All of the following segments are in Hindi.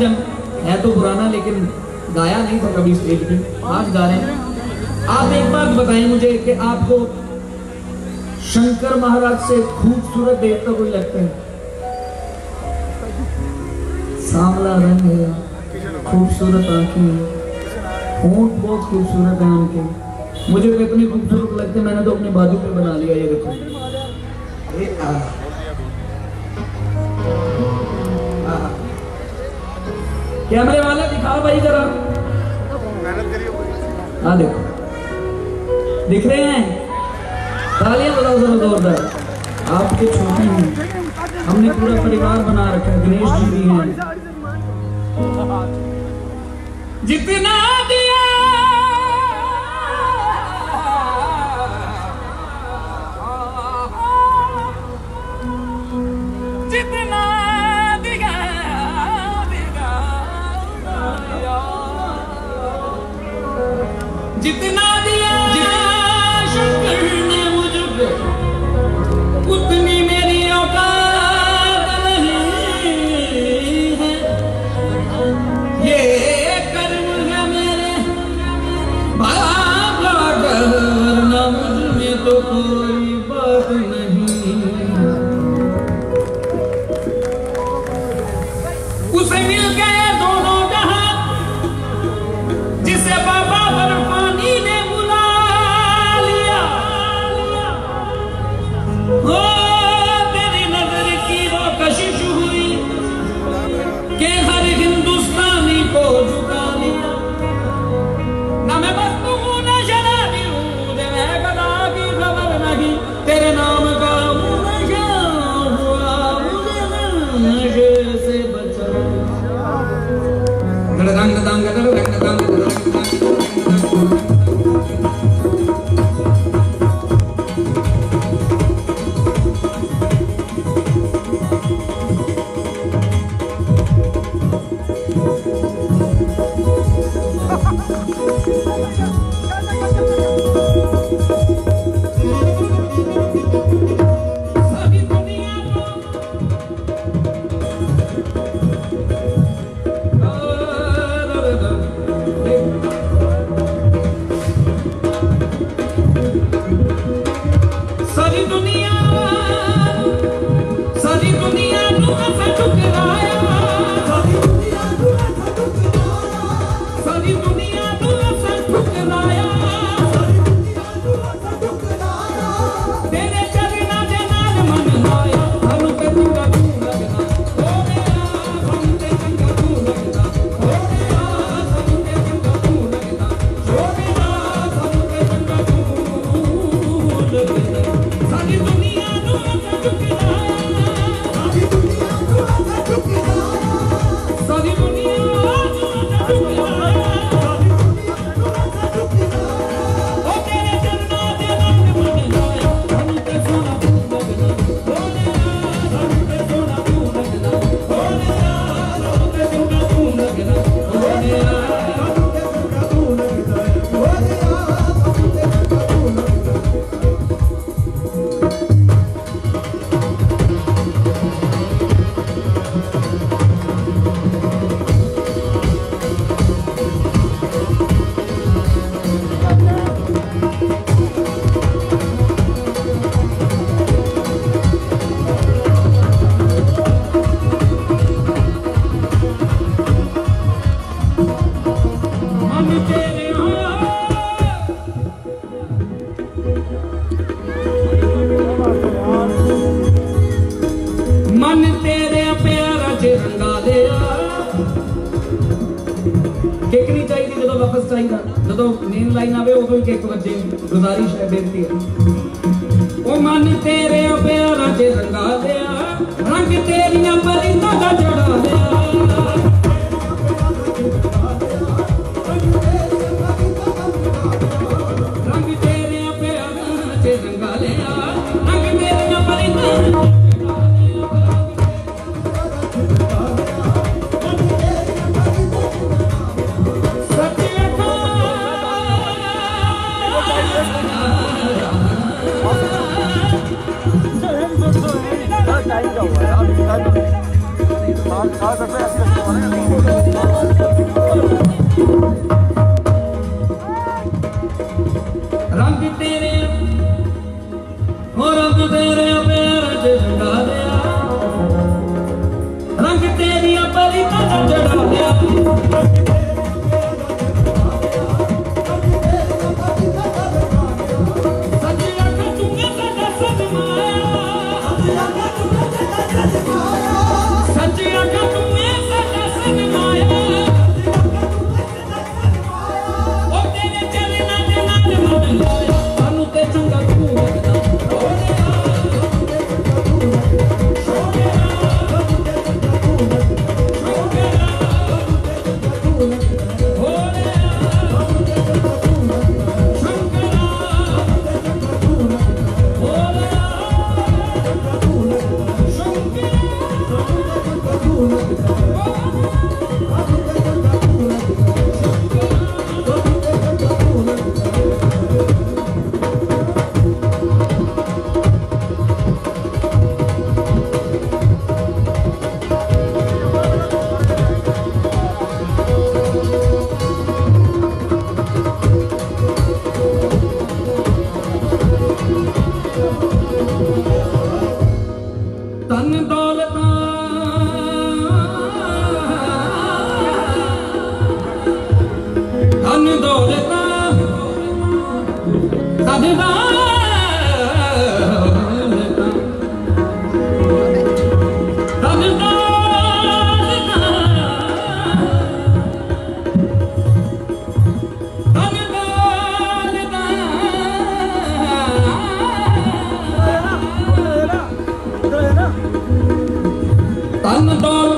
भजन है तो पुराना, लेकिन गाया नहीं था कभी स्टेज पे, आज गा रहे हैं। आप एक बात बताएं मुझे कि आपको शंकर महाराज से खूबसूरत देवता कोई लगता है? सांवला रंग है, खूबसूरत आंखें, होंठ बहुत खूबसूरत है उनके। मुझे तो इतनी खूबसूरत लगते, मैंने तो अपने बाजू पे बना लिया। ये देखो, कैमरे वाले दिखाओ भाई जरा। हाँ देखो, दिख रहे हैं? तालियां बजाओ जरा जोरदार। आपके छोटे हैं, हमने पूरा परिवार बना रखा है, गणेश जी भी हैं। जितना दिया जितना दिया जितना दिया शंकर ने मुझको, उतनी मेरी औकात नहीं है। ये कर्म है मेरे बाबा का, वरना मुझ में तो कोई बात नहीं। उसे मिल गए दोनों जहां, जिसे बाबा बर्फानी ने बुला लिया। ओ तेरी नजर की वो कशिश हुई कि हर हिंदुस्तानी को झुका लिया। ना मैं मस्त हूँ ना शराबी हूँ, मैं गदा की खबर नहीं, तेरे नाम का नशा हुआ, मुझे नशे से बचा। दंग दंग दंग दंग जो मेन लाइन आवे उदों ही एक बजे गुजारिश है, बेनती है। ओ मन तेरे प्यारा च रंगा दिया, रंग तेरियां परिंदा दा चढ़ा दिया। रंग तेरे प्यारा च रंगा दिया, रंग तेरियां परिंदा टाइम का हुआ है। धन दौलता धन दौलता धन दौलता धन दौलता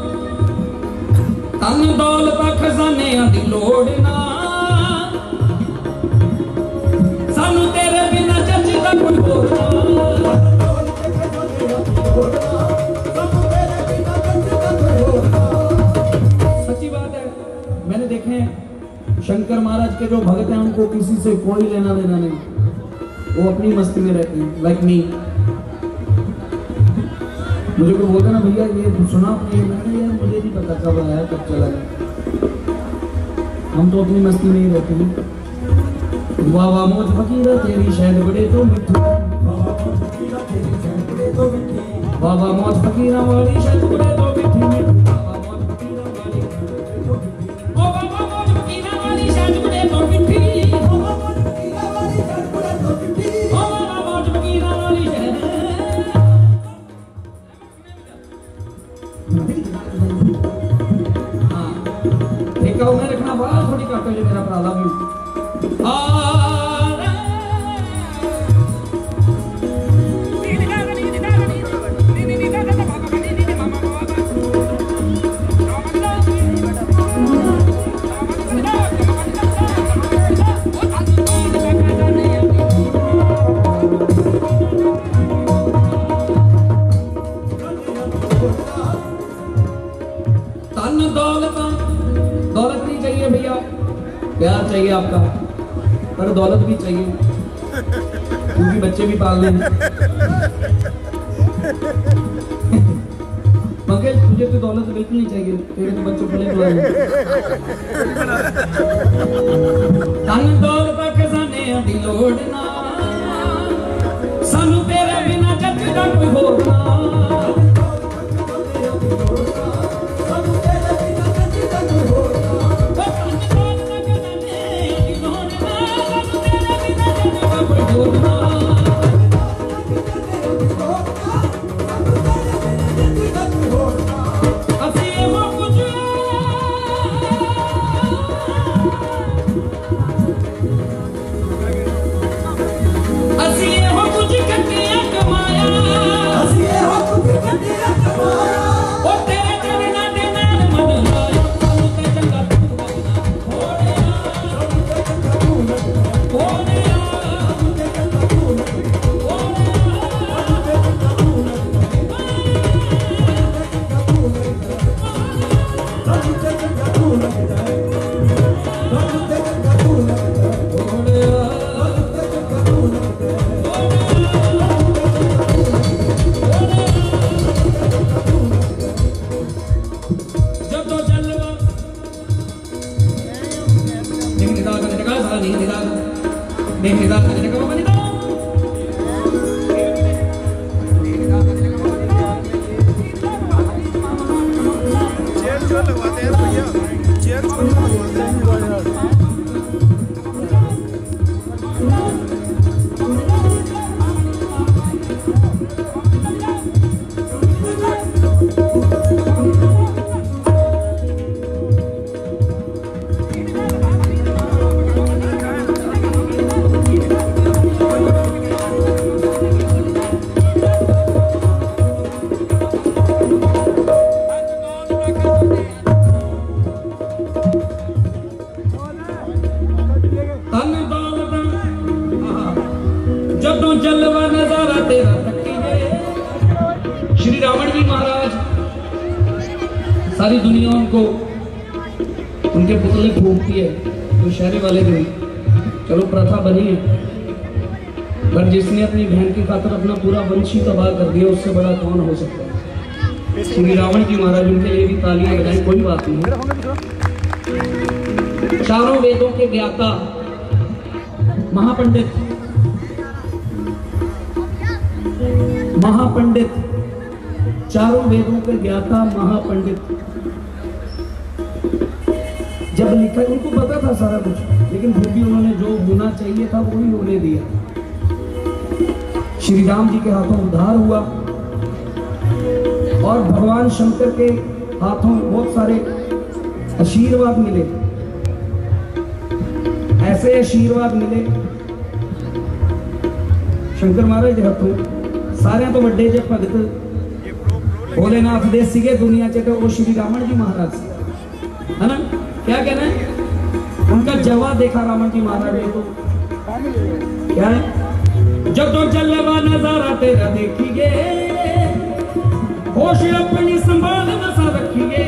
धन दौलत खजानियां दी लोड़ ना सानू तेरे बिना जचदा कोई होर ना सच्ची बात है। मैंने देखे हैं शंकर महाराज के जो भगत हैं उनको किसी से कोई लेना देना नहीं, वो अपनी मस्ती में रहते हैं। लाइक मी, मुझे कोई बोलता ना भैया ये सुना आपने, मैंने यार मुझे नहीं पता कब आया कब चला गया, हम तो अपनी मस्ती में ही रहते हैं। वाह वाह मौज फकीरा तेरी शहद बड़े तो मिठी, वाह वाह मौज फकीरा वाली शहद बड़े तो मिठी, वाह वाह मौज फकीरा वाली शहद बड़े तो मिठी, वाह वाह मौज फकीरा वाली शहद बड़े तो मिठी, वाह वाह मौज फकीरा वाली शहद। हाँ ठीक है, मैं रखना बाहर थोड़ी काटो जो मेरा प्राला भी दौलत नहीं चाहिए भैया, प्यार चाहिए आपका, पर दौलत भी चाहिए क्योंकि बच्चे भी पालने हैं। पंकज तुझे तो दौलत बिल्कुल नहीं चाहिए, तेरे तो बच्चों पले पड़े हैं। धन दौलत खजाने दी लोड़ ना सानू तेरे बिना जचदा कोई होर ना, सारी दुनिया उनको उनके पुतले फूकती है तो शहरे वाले दिन चलो प्रथा बनी है, पर जिसने अपनी बहन की खातर अपना पूरा वंश ही तबाह कर दिया उससे बड़ा कौन हो सकता है। श्री रावण जी महाराज उनके लिए भी तालियां बजाएं, कोई बात नहीं। चारों वेदों के ज्ञाता महापंडित चारों वेदों के ज्ञाता महापंडित जब लिखा, उनको पता था सारा कुछ, लेकिन फिर भी उन्होंने जो होना चाहिए था वही होने दिया। श्री राम जी के हाथों उद्धार हुआ और भगवान शंकर के हाथों बहुत सारे आशीर्वाद मिले। ऐसे आशीर्वाद मिले शंकर महाराज के हाथों, सारे तो बड़े जे भगत भोलेनाथ दे सीगे दुनिया च, तो वो श्री रावण जी महाराज है ना। क्या कहना है, उनका जवा देखा रावण जी महाराज ने, तो क्या है, जब तो चलवा नजारा तेरा देखिए, होश अपनी संभाल नसा रखिए,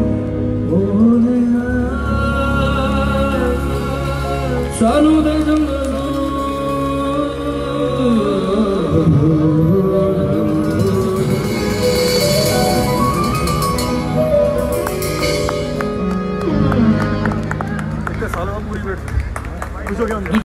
सानू दे